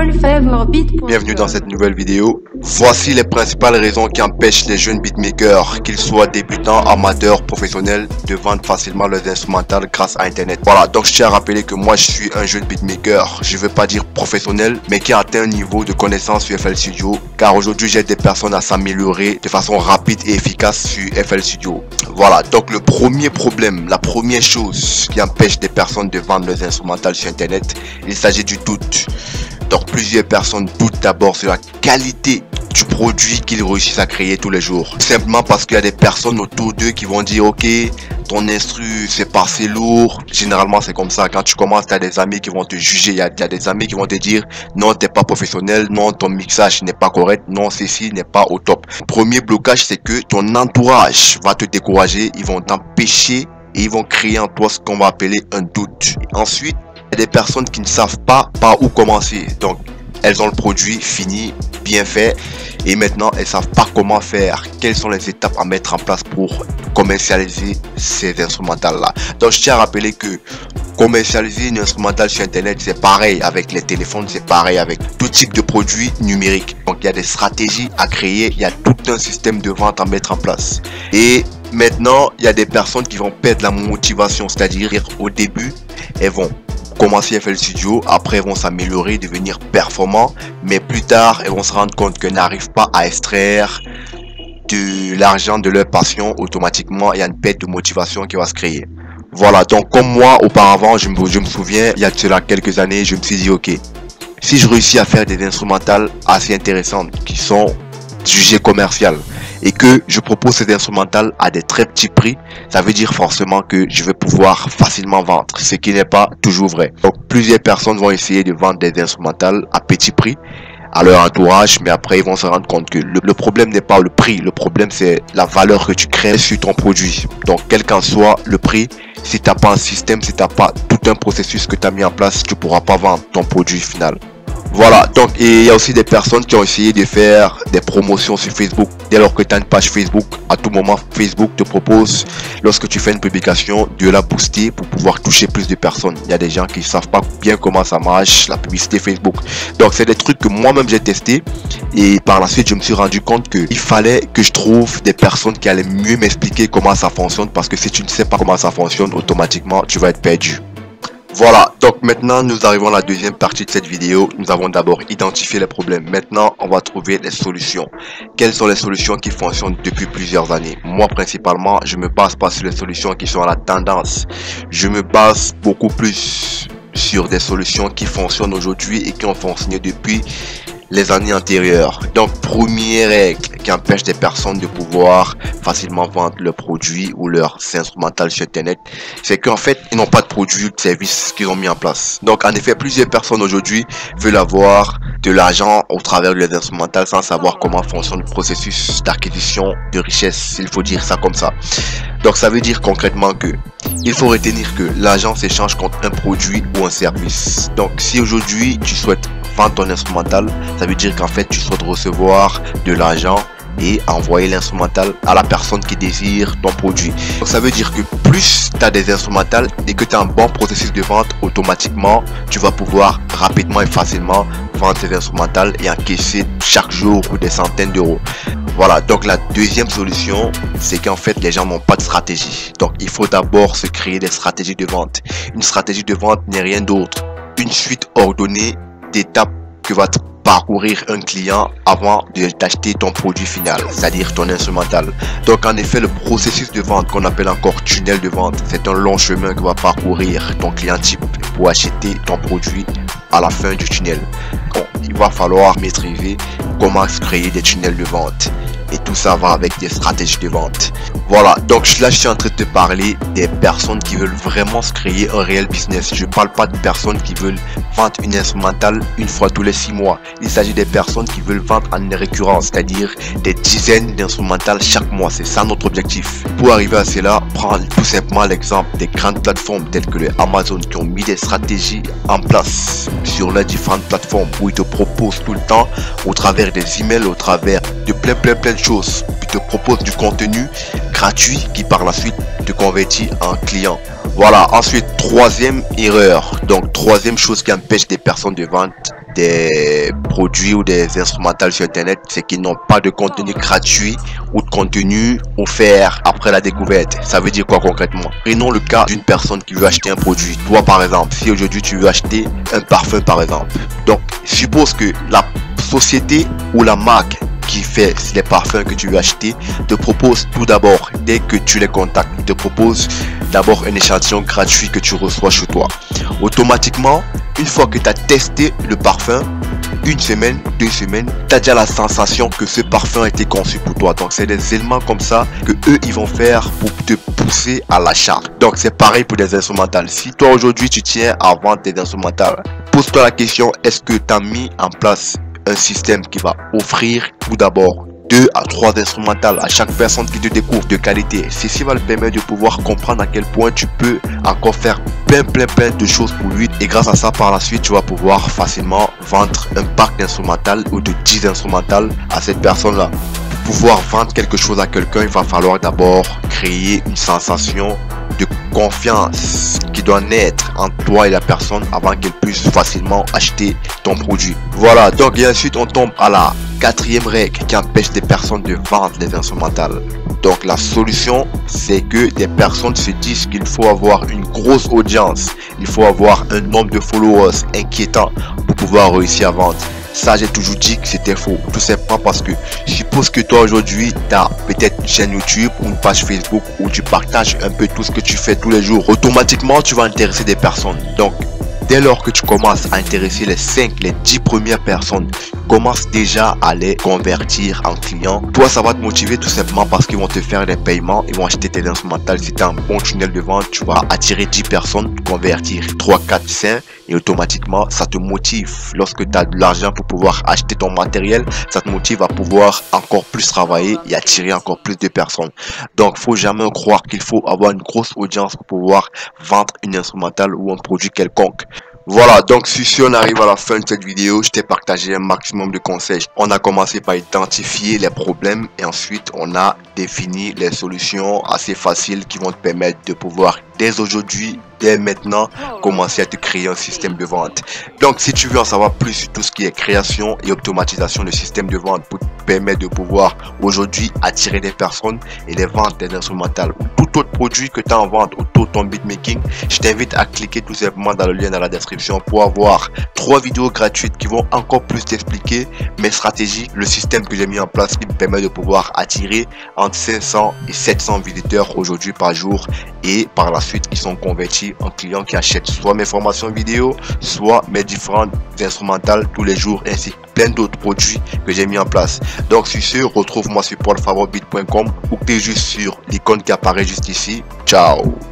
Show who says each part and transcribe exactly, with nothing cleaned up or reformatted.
Speaker 1: il fallait leur beat pour...
Speaker 2: Bienvenue dans cette nouvelle vidéo. Voici les principales raisons qui empêchent les jeunes beatmakers, qu'ils soient débutants, amateurs, professionnels, de vendre facilement leurs instrumentales grâce à internet. Voilà, donc je tiens à rappeler que moi je suis un jeune beatmaker, je veux pas dire professionnel, mais qui a atteint un niveau de connaissance sur F L Studio, car aujourd'hui j'aide des personnes à s'améliorer de façon rapide et efficace sur F L Studio. Voilà, donc le premier problème, la première chose qui empêche des personnes de vendre leurs instrumentales sur internet, il s'agit du doute. Donc plusieurs personnes doutent d'abord sur la qualité du produit qu'ils réussissent à créer tous les jours. Simplement parce qu'il y a des personnes autour d'eux qui vont dire ok, ton instru c'est pas assez lourd. Généralement c'est comme ça, quand tu commences tu as des amis qui vont te juger, il y a, il y a des amis qui vont te dire non t'es pas professionnel, non ton mixage n'est pas correct, non ceci n'est pas au top. Premier blocage c'est que ton entourage va te décourager, ils vont t'empêcher et ils vont créer en toi ce qu'on va appeler un doute. Ensuite, il y a des personnes qui ne savent pas par où commencer. Donc, elles ont le produit fini, bien fait, et maintenant elles savent pas comment faire. Quelles sont les étapes à mettre en place pour commercialiser ces instrumentales-là. Donc, je tiens à rappeler que commercialiser une instrumentale sur internet, c'est pareil avec les téléphones, c'est pareil avec tout type de produits numériques. Donc, il y a des stratégies à créer, il y a tout un système de vente à mettre en place. Et maintenant, il y a des personnes qui vont perdre la motivation, c'est-à-dire au début, elles vont commencer F L Studio, après elles vont s'améliorer, devenir performants, mais plus tard elles vont se rendre compte qu'elles n'arrivent pas à extraire de l'argent de leur passion. Automatiquement il y a une perte de motivation qui va se créer. Voilà, donc comme moi auparavant, je me, je me souviens il y a de cela quelques années, je me suis dit ok, si je réussis à faire des instrumentales assez intéressantes qui sont jugées commerciales et que je propose ces instrumentales à des très petits prix, ça veut dire forcément que je vais pouvoir facilement vendre, ce qui n'est pas toujours vrai. Donc plusieurs personnes vont essayer de vendre des instrumentales à petit prix à leur entourage, mais après ils vont se rendre compte que le, le problème n'est pas le prix, le problème c'est la valeur que tu crées sur ton produit. Donc quel qu'en soit le prix, si tu n'as pas un système, si tu n'as pas tout un processus que tu as mis en place, tu ne pourras pas vendre ton produit final. Voilà, donc et il y a aussi des personnes qui ont essayé de faire des promotions sur Facebook. Dès lors que tu as une page Facebook, à tout moment Facebook te propose, lorsque tu fais une publication, de la booster pour pouvoir toucher plus de personnes. Il y a des gens qui ne savent pas bien comment ça marche, la publicité Facebook. Donc c'est des trucs que moi-même j'ai testé et par la suite je me suis rendu compte qu'il fallait que je trouve des personnes qui allaient mieux m'expliquer comment ça fonctionne, parce que si tu ne sais pas comment ça fonctionne, automatiquement tu vas être perdu. Voilà, donc maintenant nous arrivons à la deuxième partie de cette vidéo. Nous avons d'abord identifié les problèmes. Maintenant on va trouver les solutions. Quelles sont les solutions qui fonctionnent depuis plusieurs années? Moi principalement, je me base pas sur les solutions qui sont à la tendance. Je me base beaucoup plus sur des solutions qui fonctionnent aujourd'hui et qui ont fonctionné depuis les années antérieures. Donc première règle qui empêche des personnes de pouvoir facilement vendre leurs produits ou leurs instrumentales sur internet, c'est qu'en fait ils n'ont pas de produits ou de services qu'ils ont mis en place. Donc en effet plusieurs personnes aujourd'hui veulent avoir de l'argent au travers de leurs instrumentales sans savoir comment fonctionne le processus d'acquisition de richesse, il faut dire ça comme ça. Donc ça veut dire concrètement que il faut retenir que l'argent s'échange contre un produit ou un service. Donc si aujourd'hui tu souhaites vendre ton instrumental, ça veut dire qu'en fait tu souhaites recevoir de l'argent et envoyer l'instrumental à la personne qui désire ton produit. Donc ça veut dire que plus tu as des instrumentales et que tu as un bon processus de vente, automatiquement tu vas pouvoir rapidement et facilement vendre tes instrumentales et encaisser chaque jour des centaines d'euros. Voilà, donc la deuxième solution, c'est qu'en fait les gens n'ont pas de stratégie. Donc il faut d'abord se créer des stratégies de vente. Une stratégie de vente n'est rien d'autre qu'une suite ordonnée d'étapes que va parcourir un client avant d'acheter ton produit final, c'est-à-dire ton instrumental. Donc en effet, le processus de vente qu'on appelle encore tunnel de vente, c'est un long chemin que va parcourir ton client type pour acheter ton produit à la fin du tunnel. Bon, il va falloir maîtriser comment créer des tunnels de vente. Et tout ça va avec des stratégies de vente. Voilà, donc là je suis en train de te parler des personnes qui veulent vraiment se créer un réel business. Je parle pas de personnes qui veulent vendre une instrumentale une fois tous les six mois. Il s'agit des personnes qui veulent vendre en récurrence, c'est-à-dire des dizaines d'instrumentales chaque mois. C'est ça notre objectif. Pour arriver à cela, prendre tout simplement l'exemple des grandes plateformes telles que les Amazon qui ont mis des stratégies en place sur les différentes plateformes où ils te proposent tout le temps, au travers des emails, au travers de plein plein plein de choses, ils te proposent du contenu gratuit qui par la suite te convertit en client. Voilà, ensuite troisième erreur, donc troisième chose qui empêche des personnes de vendre des des produits ou des instrumentales sur internet, c'est qu'ils n'ont pas de contenu gratuit ou de contenu offert après la découverte. Ça veut dire quoi concrètement? Prenons le cas d'une personne qui veut acheter un produit. Toi par exemple, si aujourd'hui tu veux acheter un parfum par exemple, donc suppose que la société ou la marque qui fait les parfums que tu veux acheter te propose tout d'abord, dès que tu les contactes, il te propose d'abord un échantillon gratuit que tu reçois chez toi. Automatiquement, une fois que tu as testé le parfum, une semaine, deux semaines, tu as déjà la sensation que ce parfum a été conçu pour toi. Donc c'est des éléments comme ça que eux ils vont faire pour te pousser à l'achat. Donc c'est pareil pour des instrumentales. Si toi aujourd'hui tu tiens à vendre des instrumentales, pose-toi la question, est-ce que tu as mis en place un système qui va offrir tout d'abord deux à trois instrumentales à chaque personne qui te découvre de qualité. Ceci va le permettre de pouvoir comprendre à quel point tu peux encore faire plein plein plein de choses pour lui, et grâce à ça par la suite tu vas pouvoir facilement vendre un pack d'instrumentales ou de dix instrumentales à cette personne là. Pour pouvoir vendre quelque chose à quelqu'un, il va falloir d'abord créer une sensation de confiance qui doit naître entre toi et la personne avant qu'elle puisse facilement acheter ton produit. Voilà, donc et ensuite on tombe à la quatrième règle qui empêche des personnes de vendre les instrumentales. Donc la solution, c'est que des personnes se disent qu'il faut avoir une grosse audience, il faut avoir un nombre de followers inquiétant pour pouvoir réussir à vendre. Ça, j'ai toujours dit que c'était faux. Tout simplement parce que je suppose que toi aujourd'hui, tu as peut-être une chaîne YouTube ou une page Facebook où tu partages un peu tout ce que tu fais tous les jours. Automatiquement, tu vas intéresser des personnes. Donc, dès lors que tu commences à intéresser les cinq, les dix premières personnes, commence déjà à les convertir en clients. Toi, ça va te motiver tout simplement parce qu'ils vont te faire des paiements, ils vont acheter tes instrumentales. Si tu as un bon tunnel de vente, tu vas attirer dix personnes, convertir trois, quatre, cinq et automatiquement, ça te motive. Lorsque tu as de l'argent pour pouvoir acheter ton matériel, ça te motive à pouvoir encore plus travailler et attirer encore plus de personnes. Donc, faut jamais croire qu'il faut avoir une grosse audience pour pouvoir vendre une instrumentale ou un produit quelconque. Voilà, donc si on arrive à la fin de cette vidéo, je t'ai partagé un maximum de conseils. On a commencé par identifier les problèmes et ensuite on a défini les solutions assez faciles qui vont te permettre de pouvoir dès aujourd'hui, dès maintenant, commencer à te créer un système de vente. Donc si tu veux en savoir plus sur tout ce qui est création et automatisation de système de vente pour te permettre de pouvoir aujourd'hui attirer des personnes et les vendre des instrumentales ou tout autre produit que tu as en vente autour de ton beatmaking, je t'invite à cliquer tout simplement dans le lien dans la description pour avoir trois vidéos gratuites qui vont encore plus t'expliquer mes stratégies, le système que j'ai mis en place qui me permet de pouvoir attirer entre cinq cents et sept cents visiteurs aujourd'hui par jour et par la suite qui sont convertis en clients qui achètent soit mes formations vidéo, soit mes différentes instrumentales tous les jours, ainsi que plein d'autres produits que j'ai mis en place. Donc sur ce, retrouve-moi sur paul favre beat point com ou t'es juste sur l'icône qui apparaît juste ici. Ciao.